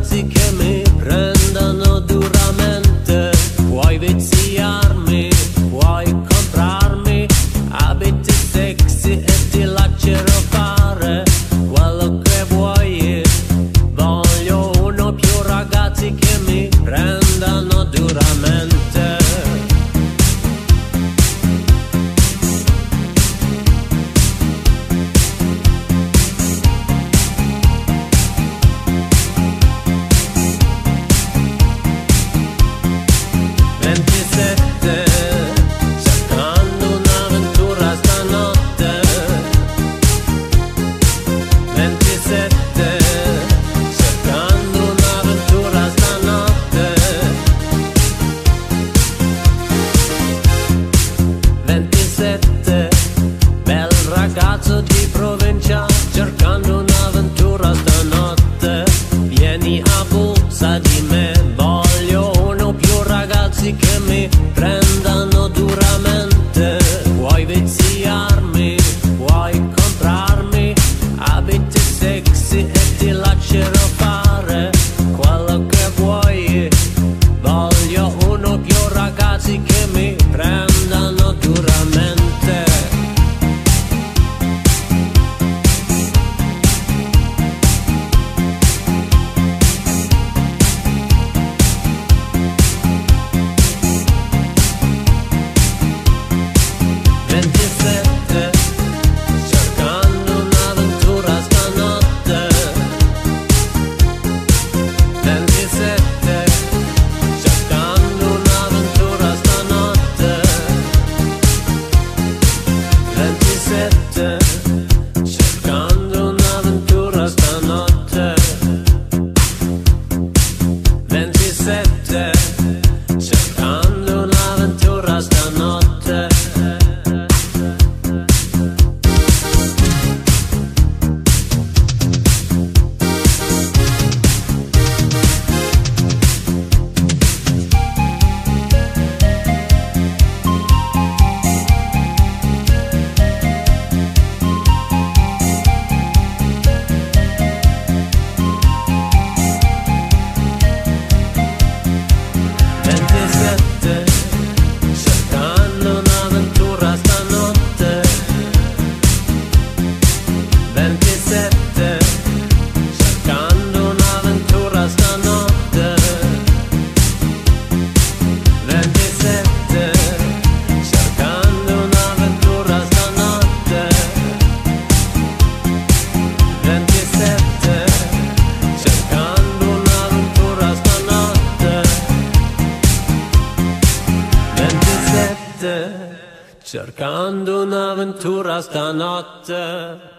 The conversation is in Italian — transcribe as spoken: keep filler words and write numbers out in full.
ragazzi che mi prendono duramente. Puoi viziarmi, puoi comprarmi abiti sexy e ti lascerò fare quello che vuoi. Voglio uno più ragazzi che mi prendano duramente. ventisette, cercando un'avventura stanotte. ventisette, cercando un'avventura stanotte. ventisette, bel ragazzo di provincia, cercando un'avventura stanotte. Vieni, abusa di me, voglio uno più ragazzi che mi prendano duramente. Puoi viziarmi, puoi comprarmi abiti sexy e ti lascerò fare quello che vuoi. Voglio uno più ragazzi che mi prendano duramente. ventisette, cercando un'avventura stanotte. ventisette, cercando un'avventura stanotte. ventisette, cercando un'avventura stanotte. ventisette, cercando un'avventura stanotte. ventisette, cercando un'avventura stanotte. ventisette, cercando un'avventura stanotte. ventisette, cercando un'avventura stanotte. ventisette, cercando un'avventura stanotte. ventisette, cercando un'avventura stanotte.